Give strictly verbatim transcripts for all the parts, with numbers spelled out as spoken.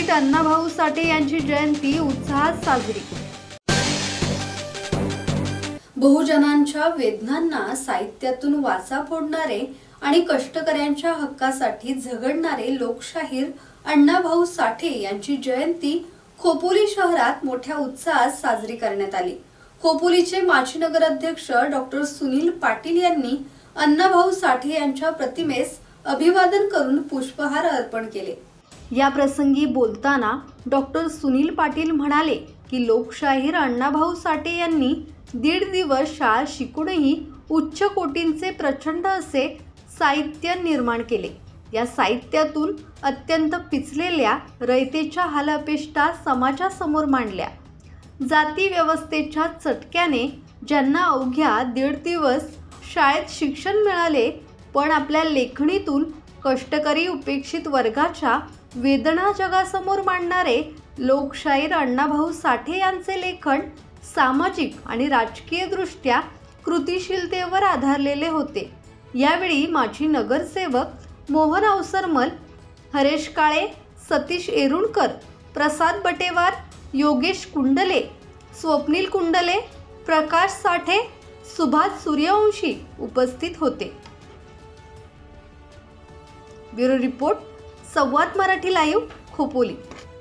पंडित अण्णाभाऊ साठे यांची जयंती उत्साहात साजरी। बहुजनांच्या वेदनांना साहित्यातून वाचा फोडणारे आणि कष्टकऱ्यांच्या हक्कासाठी झगडणारे लोकशाहीर अण्णाभाऊ साठे यांची जयंती खोपोली शहरात मोठ्या उत्साहात साजरी करण्यात आली। खोपोलीचे माजी नगराध्यक्ष डॉक्टर सुनील पाटील यांनी अण्णाभाऊ साठे यांच्या प्रतिमेस अभिवादन करून पुष्पहार अर्पण केले। या प्रसंगी बोलताना डॉक्टर सुनील पाटील म्हणाले की लोकशाहीर अण्णाभाऊ साठे यांनी दीड दिवस शाळा शिकूनही उच्च कोटींचे प्रचंड असे साहित्य निर्माण केले। या साहित्यातून अत्यंत पिचलेल्या रयतेच्या हालअपेष्टा समाजासमोर मांडल्या। जाती व्यवस्थेच्या चटक्याने ज्यांना अवघ्या दीड दिवस शाळेत शिक्षण मिळाले, पण आपल्या लेखणीतून कष्टकरी उपेक्षित वर्गाच्या वेदना जगासमोर मांडणारे लोकशाहीर अण्णाभाऊ साठे यांचे लेखन सामाजिक आणि राजकीय दृष्ट्या कृतिशीलतेवर आधारलेले होते। यावेळी माजी नगरसेवक मोहन अवसरमल, हरेश काळे, सतीश एरुणकर, प्रसाद बटेवार, योगेश कुंडले, स्वप्नील कुंडले, प्रकाश साठे, सुभाष सूर्यवंशी उपस्थित होते। ब्युरो रिपोर्ट, संवाद मराठी लाईव्ह, खोपोली।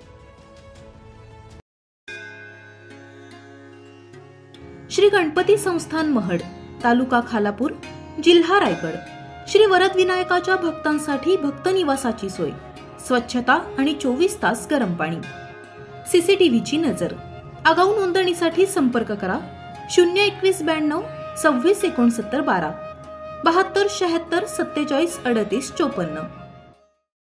श्री गणपती संस्थान महड, तालुका खालापूर, जिल्हा रायगड। श्री वरद विनायकाच्या भक्तांसाठी भक्त निवासाची सोय, स्वच्छता आणि चोवीस तास गरम पाणी, सीसीटीव्हीची नजर। आगाऊ नोंदणीसाठी संपर्क करा शून्य एकवीस ब्याण्णव सव्वीस एकोणसत्तर बारा बहात्तर शहात्तर सत्तेचाळीस अडतीस चोपन्न।